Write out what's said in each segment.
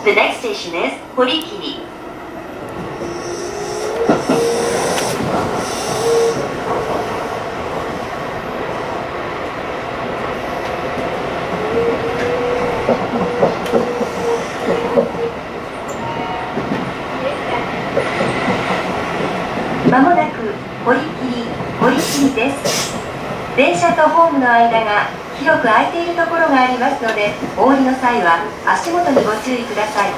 The next station is 堀切。まもなく堀切です。電車とホームの間が広く空いているところがありますので、お降りの際は足元にご注意ください。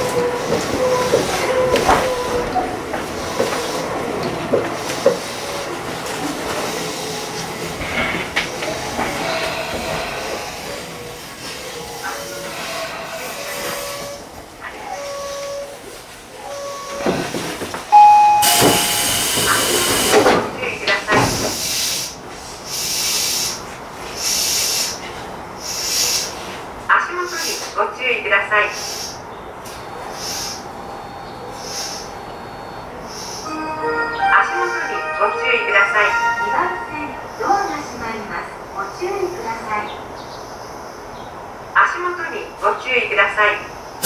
ご注意ください。足元にご注意ください。2番線ドアが閉まります。ご注意ください。足元にご注意ください。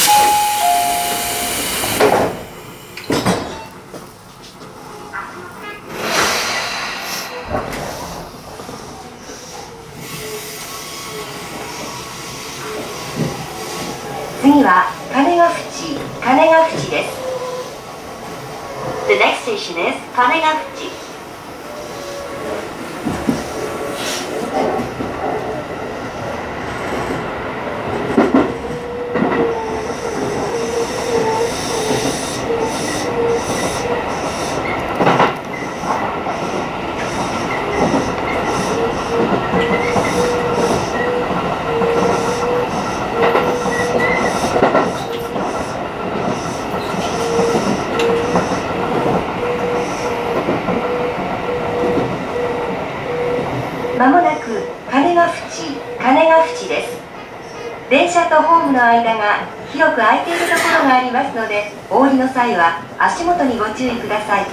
次は金ヶ淵です。The next station is 金ヶ淵。まもなく金ヶ淵です。電車とホームの間が広く空いているところがありますので、お降りの際は足元にご注意ください。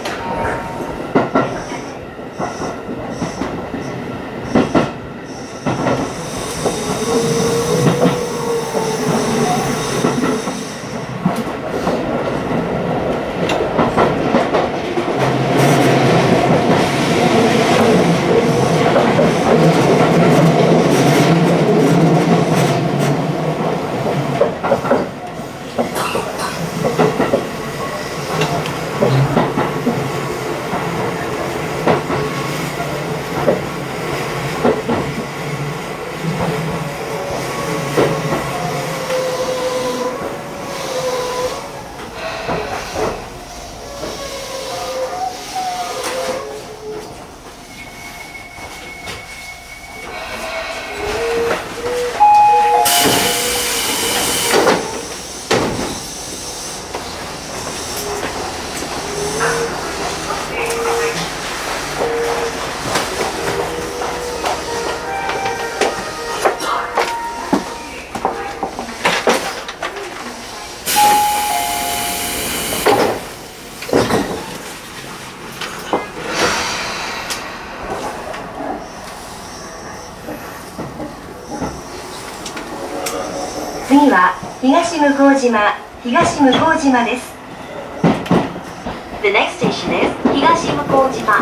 次は東向島です。 The next station is 東向島。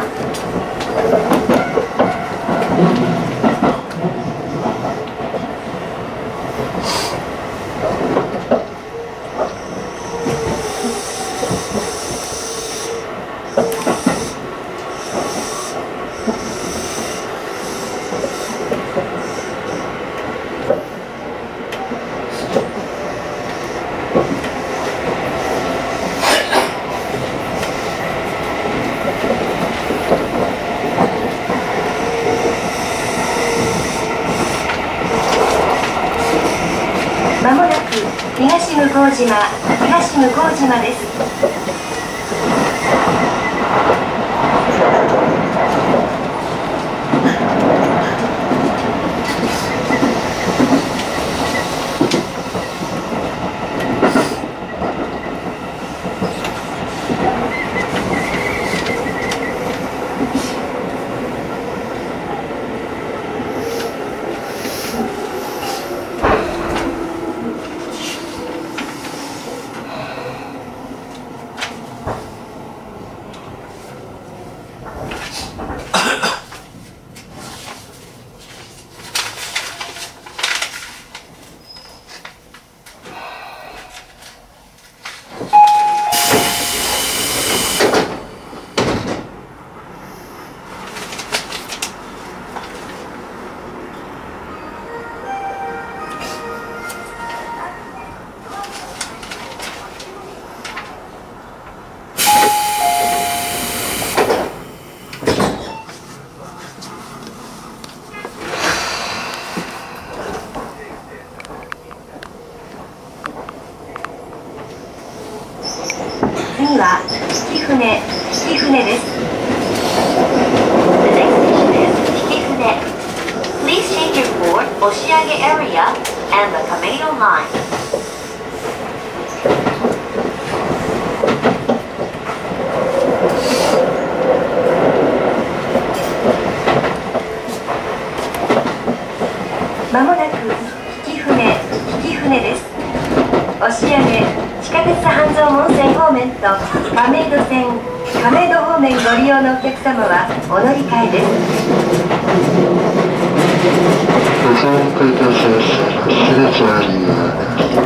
まもなく東向島です。 次は曳舟です。 The next station is Hikifune. Please change your board Oshiage area and the Kameido line. まもなく曳舟です。押上地下鉄半蔵門線方面と亀戸方面ご利用のお客様はお乗り換えです。 ご参加いたしましてありがとうございます。